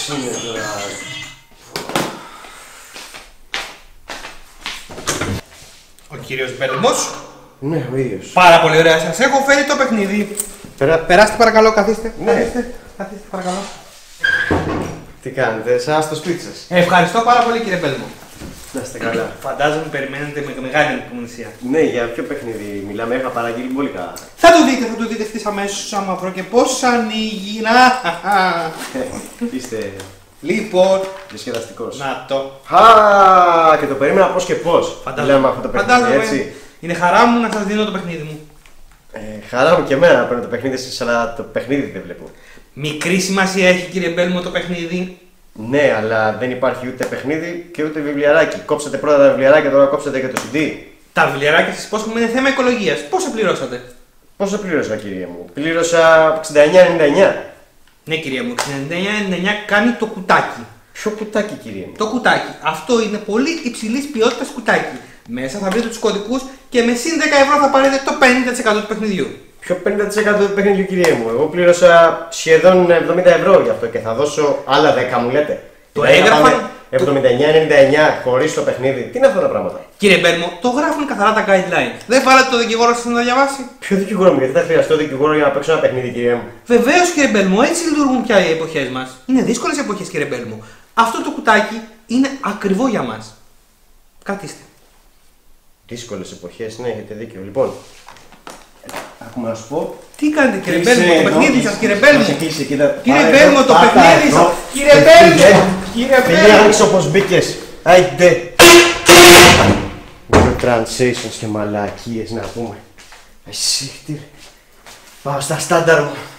Πώς είναι τώρα? Ο κύριος Μπέλμος. Ναι, ο ίδιος. Πάρα πολύ ωραία, σας έχω φέρει το παιχνίδι. Περάστε παρακαλώ, καθίστε. Ναι. Καθίστε παρακαλώ. Τι κάνετε, σας στο σπίτι σας? Ευχαριστώ πάρα πολύ κύριε Μπέλμο. Να είστε καλά. Φαντάζομαι περιμένετε με μεγάλη ανυπομονησία. Ναι, για ποιο παιχνίδι μιλάμε, είχα παραγγείλει πολύ καλά. Θα το δείτε ευθύς αμέσως άμα βρω και πώς ανοίγει. Είστε Λοιπόν, διασκεδαστικός. να το. Α, και το περίμενα πώς και πώς. Φαντάζομαι. Λέμε αυτό το παιχνίδι, έτσι. Είναι χαρά μου να σας δίνω το παιχνίδι μου. Χαρά μου και εμένα να παίρνω το παιχνίδι σας, αλλά το παιχνίδι δεν βλέπω. Μικρή σημασία έχει κύριε Μπέλμο το παιχνίδι. Ναι, αλλά δεν υπάρχει ούτε παιχνίδι και ούτε βιβλιαράκι. Κόψατε πρώτα τα βιβλιαράκια, τώρα κόψατε και το CD. Τα βιβλιαράκια σας υπόσχομαι είναι θέμα οικολογίας. Πόσα πληρώσατε? Πόσο πλήρωσα, κυρία μου? Πλήρωσα 69,99. Ναι κυρία μου, 69,99 κάνει το κουτάκι. Ποιο κουτάκι, κυρία μου? Το κουτάκι. Αυτό είναι πολύ υψηλής ποιότητας κουτάκι. Μέσα θα βρείτε τους κωδικούς και με συν 10 ευρώ θα πάρετε το 50% του παιχνιδιού. Ποιο 50% του παιχνιδιού, κυρία μου? Εγώ πλήρωσα σχεδόν 70 ευρώ γι' αυτό και θα δώσω άλλα 10, μου λέτε. Το Δηλαδή, έγραφαν. 79,99 χωρίς το παιχνίδι. Τι είναι αυτά τα πράγματα? Κύριε Μπέλμο, το γράφουν καθαρά τα guidelines. Δεν βάλατε το δικηγόρο σας να τα διαβάσει? Ποιο δικηγόρο μου, γιατί θα χρειαστώ δικηγόρο για να παίξω ένα παιχνίδι, κυρία μου? Βεβαίως κύριε Μπέλμο, έτσι λειτουργούν πια οι εποχές μας. Είναι δύσκολες εποχές κύριε Μπέλμο. Αυτό το κουτάκι είναι ακριβό για μας. Κρατήστε. Δύσκολες εποχές, ναι, έχετε δίκιο. Λοιπόν, άκουμε να σου πω. Τι κάνετε κύριε Κλείσε Μπέλμο, το εδώ. παιχνίδι σας κύριε Μπέλμο. Κλείσε, κοίτα. Κύριε Πάρε Μπέλμο, εδώ, το πάτα παιχνίδι εδώ. σας. Κύριε Δεν Μπέλμο. πήγε. Κύριε Μην Μπέλμο. άνοιξε όπως μπήκες. Άιντε. Microtransactions και μαλακίες να πούμε. Εσύ, τι. Πάω στα στάνταρ μου.